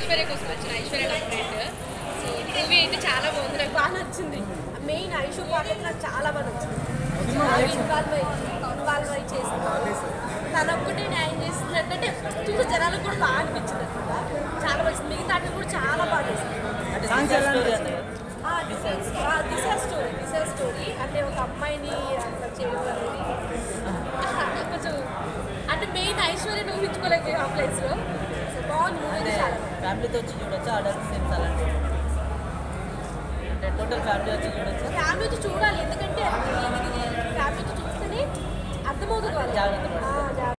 ఐశ్వర్య కోసం వచ్చిన ఐశ్వర్య నా ఫ్రెండ్. సో మూవీ అయితే చాలా బాగుంది, నాకు బాగా నచ్చింది. మెయిన్ ఐషు పాట అయితే నాకు చాలా బాగా నచ్చింది. ఇన్వాల్వ్ అయి చేస్తుంది, తను ఒక్కటే న్యాయం చేస్తుంది అంటే చూసే జనాలకు కూడా బాగా అనిపించింది అనమాట. చాలా బాగా మిగతా ఆటలు కూడా చాలా బాగా చేస్తుంది. దిశ స్టోరీ అంటే ఒక అమ్మాయిని అట్లా చేయడం అనేది కొంచెం అంటే మెయిన్ ఐశ్వర్యను ఊహించుకోలేకపోయాం ఆ ప్లేస్లో. సో బాగుంది మూవీ. చాలా ఫ్యామిలీతో వచ్చి చూడొచ్చు, అడల్ట్ సీన్స్ అలాంటివి అంటే టోటల్ ఫ్యామిలీ వచ్చి చూడొచ్చు. ఫ్యామిలీ వచ్చి చూడాలి, ఎందుకంటే ఫ్యామిలీ వచ్చి చూస్తేనే అర్థమవుతుంది. జాగ్రత్త